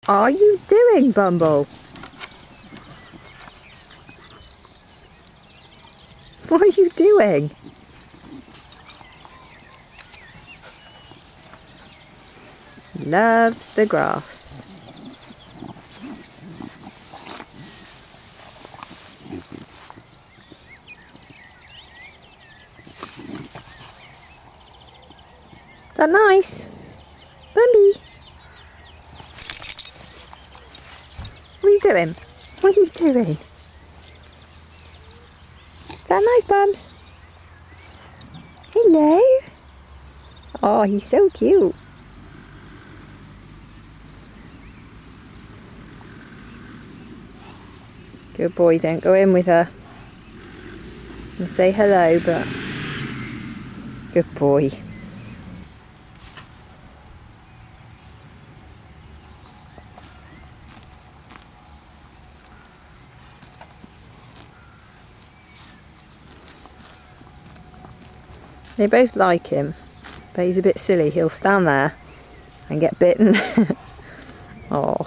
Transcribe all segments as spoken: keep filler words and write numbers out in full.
are you doing, Bumble? What are you doing? Loves the grass. Is that nice? Bumby? What are you doing? What are you doing? Is that nice, Bums? Hello? Oh, he's so cute. Good boy, don't go in with her. And say hello, but good boy. They both like him, but he's a bit silly. He'll stand there and get bitten. Oh.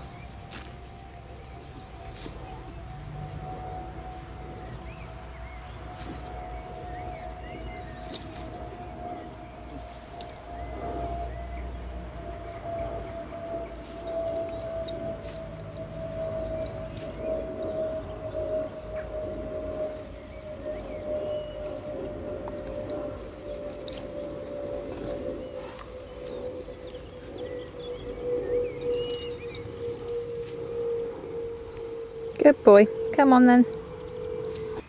Good boy. Come on then.